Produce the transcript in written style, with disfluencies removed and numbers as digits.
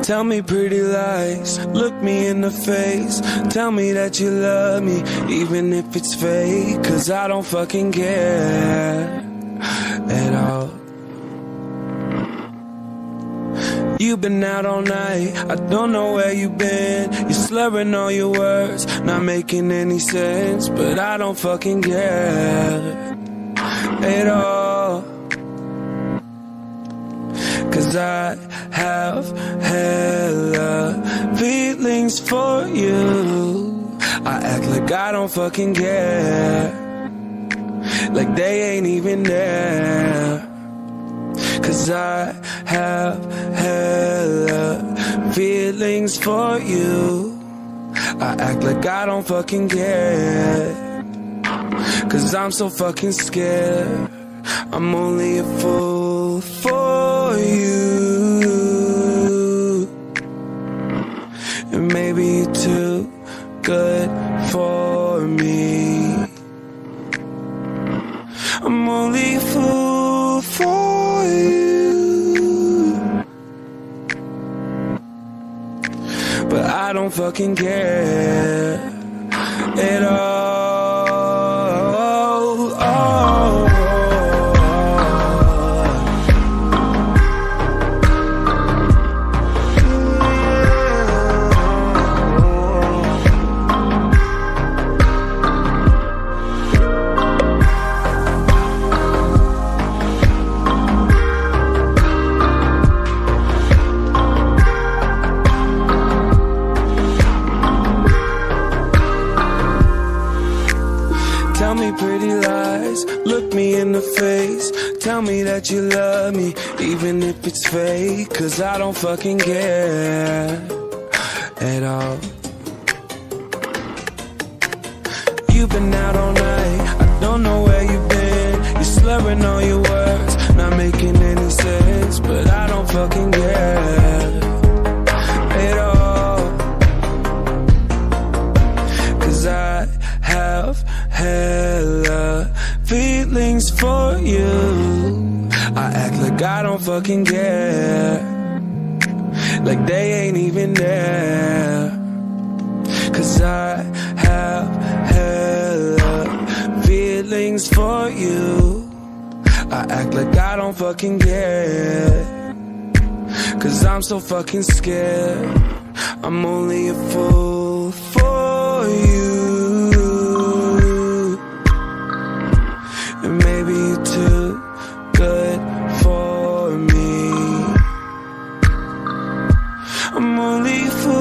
Tell me pretty lies, look me in the face. Tell me that you love me, even if it's fake. Cause I don't fucking care at all. You've been out all night, I don't know where you've been. You're slurring all your words, not making any sense. But I don't fucking care at all. Cause I have hella feelings for you. I act like I don't fucking care, like they ain't even there. Cause I have hella feelings for you. I act like I don't fucking care, cause I'm so fucking scared. I'm only a fool for you, and maybe you're too good for me. I'm only a fool for you, but I don't fucking care at all. Tell me pretty lies, look me in the face. Tell me that you love me, even if it's fake. Cause I don't fucking care at all. You've been out all night, I don't know where you've been. You're slurring all your words, not making any sense. But I don't fucking care at all. Cause I have hella feelings for you. I act like I don't fucking care, like they ain't even there. Cause I have hella feelings for you. I act like I don't fucking care, cause I'm so fucking scared. I'm only a fool for you, and maybe you're too good for me. I'm only a fool